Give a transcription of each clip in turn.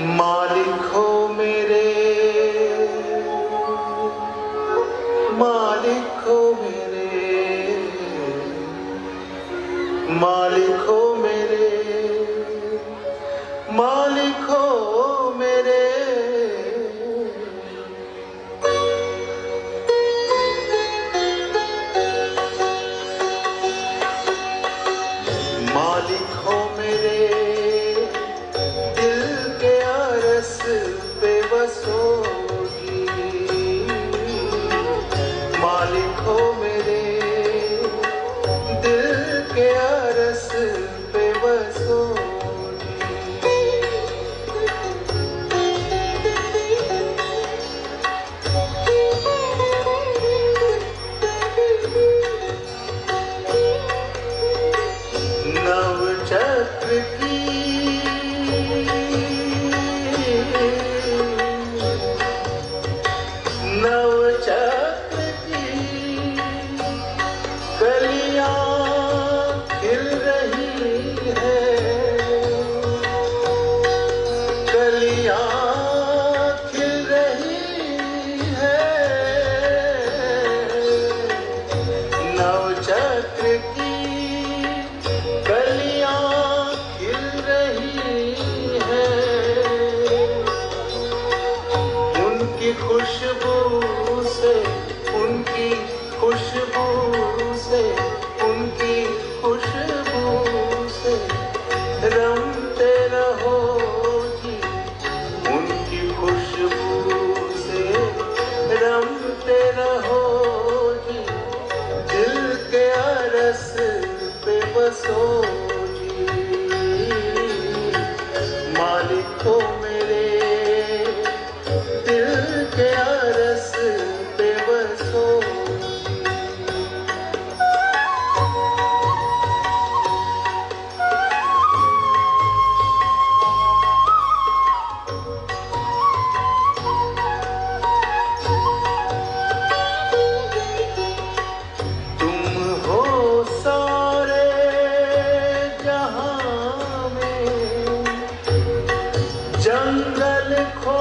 मालिक हो मेरे, मालिक हो मेरे, मालिक हो मेरे, मालिक हो मेरे। मालिक हो मेरे, दिल के अरस पे बसोगी। मालिक हो मेरे, दिल के अरस पे बसोगी। नव चक्र की कलियां खिल रही है, कलियां खिल रही है। नव चक्र की कलियां खिल रही है, उनकी खुशबू से, उनकी खुशबू से, उनकी खुशबू से रमते रहो जी। उनकी खुशबू से रमते रहो जी, दिल के अरस पे बसो जी। मालिक हो मेरे, दिल के अरस पे बसो। जंगल खो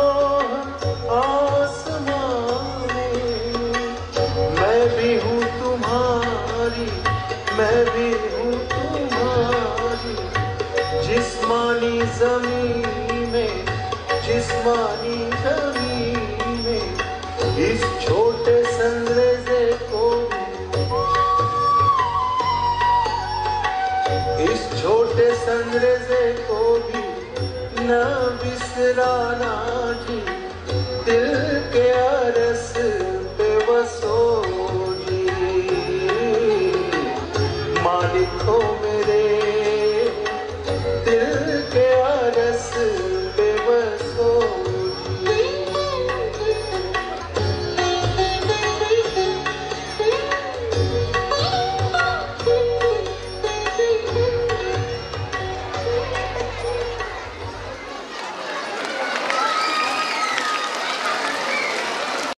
आसमां में, मैं भी हूँ तुम्हारी, मैं भी हूँ तुम्हारी। जिस्मानी ज़मीन में, जिस्मानी ज़मीन में, इस छोटे संदेशे को, इस छोटे संदेशे को भी न बिसराना जी। दिल के अरस पे बसो जी। मालिक हो